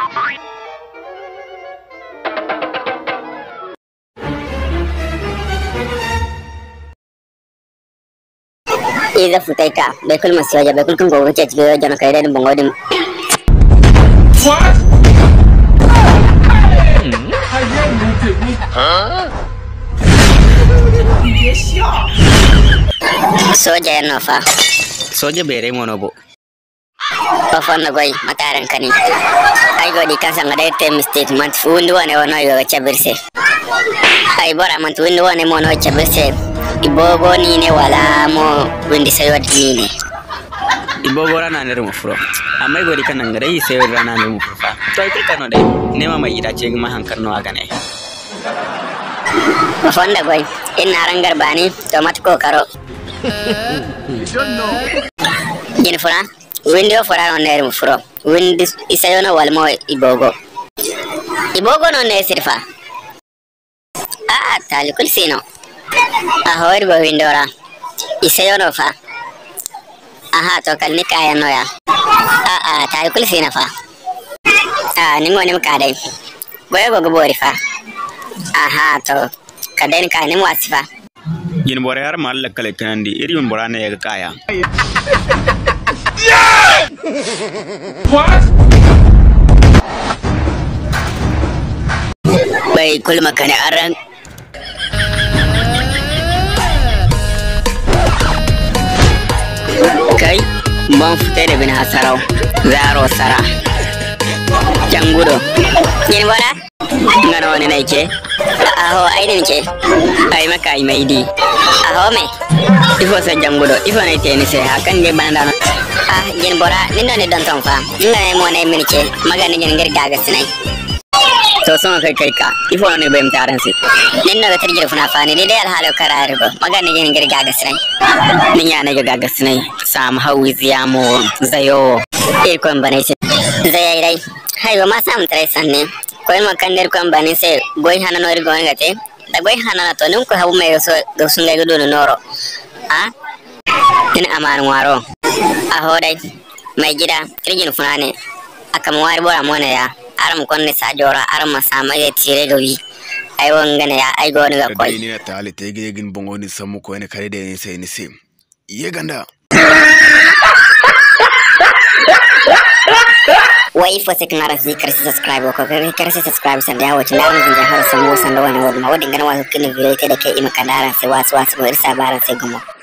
Iza futaika bekul maswaja bekul kun gogo ce cikin jana kai da bangodin. Soja ya nufa. Soja bai rai monobo. Pafan na goy mataran kani. Ai godi kasa ngada te mistake mat fundu wane wono yo chabirse. Ai bora man fundu wane mono chabirse. Ibogo ni ne wala mo windi sayo ni ne. Ibogo rana ne rumu furo. Amma godi kan ngada yi sayo rana ne rumu fa. To ai kano dai nema mai ida ce ma hankar no aga ne. Pafan da goy ina rangar bani to mat ko karo. Gini fura windi o fura on ne rumu furo. Windi isayo no wal mo ibogo. Ibogo no ne sirfa. Ah talikul sino. Ahoy ba windora isayo no fa aha to kalni kaya no ya ta kul sina fa ni ngoni ka dai boye go bori fa aha to kaden ka ni wasifa yin bore har mal kale kanandi iriyon borane ya kaya What? bai kul makane aran kai ban fita da bin hasarau zaro sara jangudo yin wala ngana wani nake aho aidin ke ai maka ai mai di aho me ifo sa jangudo ifo ne te ni se hakan ne banda no yin bora ninno ne don ton fa ngane mo ne min ke magani yin garga ga sinai to son kai ka ifo ne bai mutaran si ninno ga tarjir funa fa ne dai alhalo karare ba magani yin garga ga sinai ninya ne ga ga sinai sam hawi ziyamo zayo irkon bane se zayai dai haiwa ma sam trai sanne koy makandir kon bane se goy hanan ori goy gate da goy hanan to nun ko habu mai so do sun ga do noro tin amar waro dai mai gida kirgin funane aka mu wari bora mona ya aram konne sa jora aram sama ya tire do wi ai wangana ya ai go ga koy ni ta ali te gin bongo ni samu ko ne kare da ni sai ye ganda wai fa sai kana rasi kar subscribe ko kar subscribe san da wato na mun har samu san da wani wadin ganin wasu kin video da kai ima kadara sai wasu irsa baran sai gumo